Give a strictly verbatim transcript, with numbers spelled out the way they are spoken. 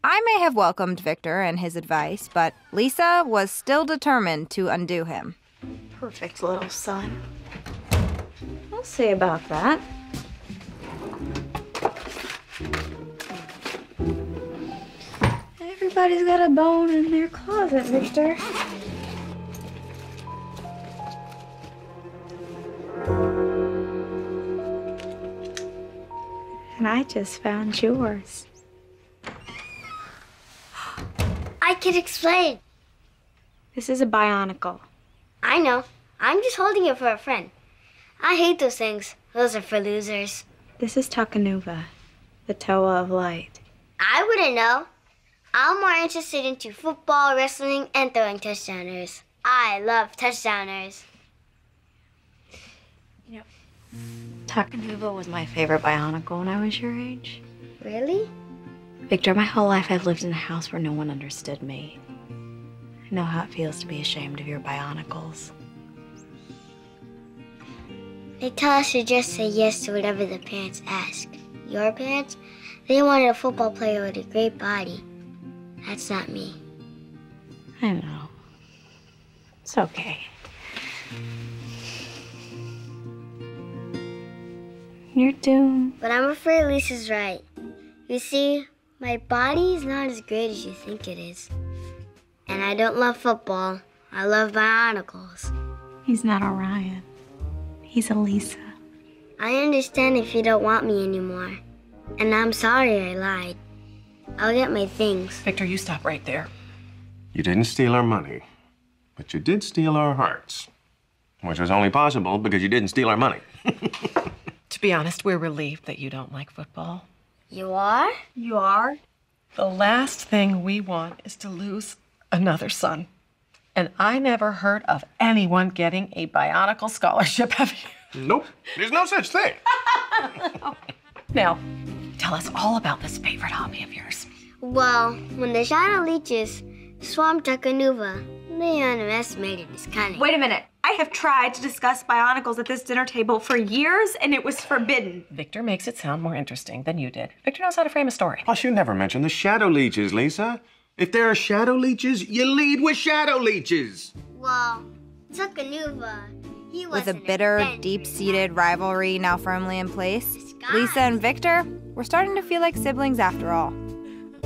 I may have welcomed Victor and his advice, but Lisa was still determined to undo him. Perfect little son. I'll see about that. Everybody's got a bone in their closet, Victor. And I just found yours. I can explain. This is a Bionicle. I know. I'm just holding it for a friend. I hate those things. Those are for losers. This is Takanuva, the Toa of Light. I wouldn't know. I'm more interested into football, wrestling, and throwing touchdowners. I love touchdowners. You know, Takanuva was my favorite Bionicle when I was your age. Really? Victor, my whole life I've lived in a house where no one understood me. I know how it feels to be ashamed of your Bionicles. They tell us to just say yes to whatever the parents ask. Your parents? They wanted a football player with a great body. That's not me. I know. It's okay. You're doomed. But I'm afraid Lisa's right. You see, my body is not as great as you think it is. And I don't love football. I love Bionicles. He's not Orion. He's a Lisa. I understand if you don't want me anymore. And I'm sorry I lied. I'll get my things. Victor, you stop right there. You didn't steal our money, but you did steal our hearts, which was only possible because you didn't steal our money. To be honest, we're relieved that you don't like football. You are? You are? The last thing we want is to lose another son. And I never heard of anyone getting a Bionicle scholarship, have you? Nope. There's no such thing. Now, tell us all about this favorite hobby of yours. Well, when the Shadow Leeches swamped Takanuva, they underestimated his cunning. Wait a minute. I have tried to discuss Bionicles at this dinner table for years, and it was forbidden. Victor makes it sound more interesting than you did. Victor knows how to frame a story. Plus, you never mentioned the Shadow Leeches, Lisa. If there are Shadow Leeches, you lead with Shadow Leeches. Well, Takanuva, he was With a bitter, deep-seated rivalry now firmly in place, Lisa and Victor were starting to feel like siblings after all.